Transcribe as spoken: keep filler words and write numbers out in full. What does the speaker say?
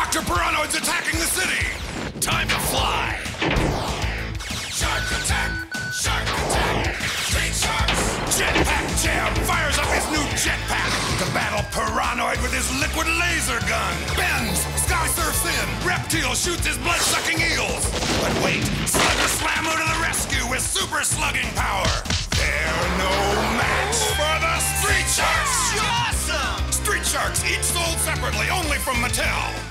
Doctor Piranoid's attacking the city! Time to fly! Shark attack! Shark attack! Street sharks! Jetpack Jam fires up his new jetpack to battle Piranoid with his liquid laser gun. Bends! Sky surfs in! Reptile shoots his blood-sucking eels! But wait! Slugger Slammo to the rescue with super slugging power! They're no match for the Street Sharks! Awesome! Street Sharks, each sold separately, only from Mattel.